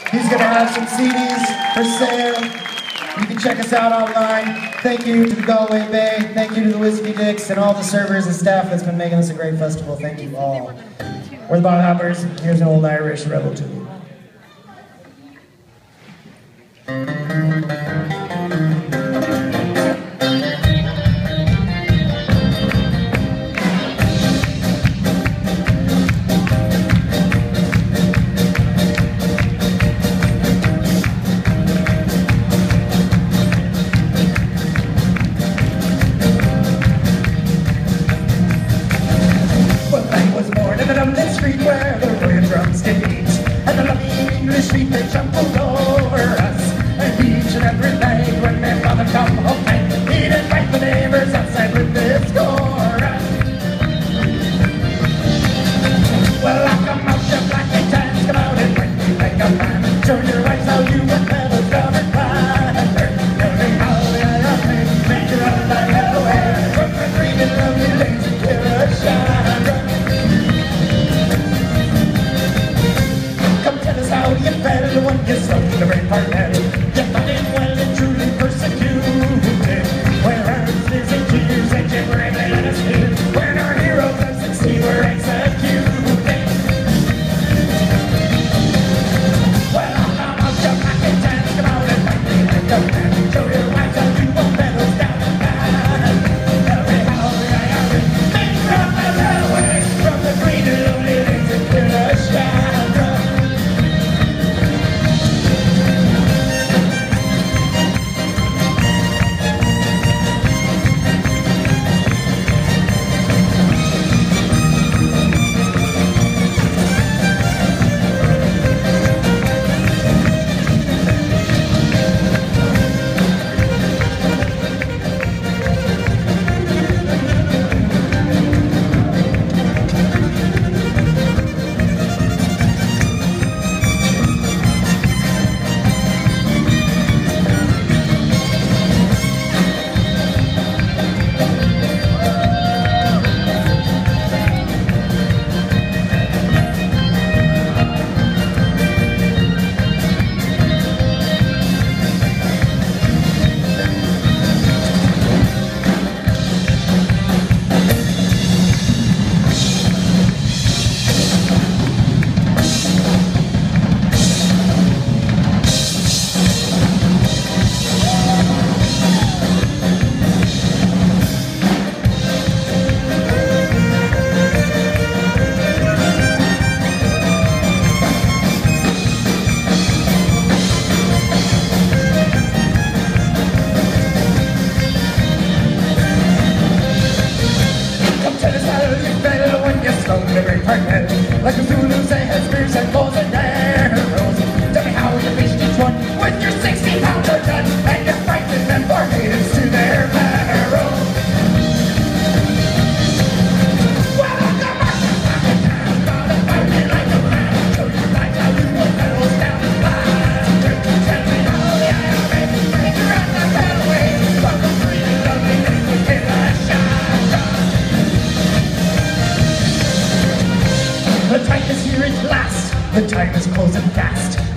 He's going to have some CDs for sale. You can check us out online. Thank you to the Galway Bay. Thank you to the Whiskey Dicks and all the servers and staff that's been making this a great festival. Thank you all. We're the Bog Hoppers. Here's an old Irish rebel tune. Where the royal drums did beat, and the lovely English street they trampled over us. And each and every night when my father come home night, he'd invite the neighbors outside with this chorus. Well, I come out your black and tans, come out and bring me like a man, and show your wives how you and never come and climb. Every holiday, make your own life away from the green and lovely lanes and give a shine. How you felt when you smoked the red partner. You thought it well and truly persecuted. Where our tears and tears and you bravely let us hear. When our heroes of 16 were executed. Well, I'm out your black and tan, come out and fight me like a man. Show your wives how you want medals down the line. Every holiday I win, make from the railway, from the green to lonely lanes and clear the shine. Like a Zulu say had spears and bows and arrows. Tell me how you faced each one with your 60-pounder gun, and you frightened them for natives to their marrow. Well, I'm the marching back in town, gonna fight me like a man. Show your lights how you want medals down the line. Tell me how the IRA make you run the railway, from the free and lovely things we kill a shotgun. The time is here at last, the time is closing fast.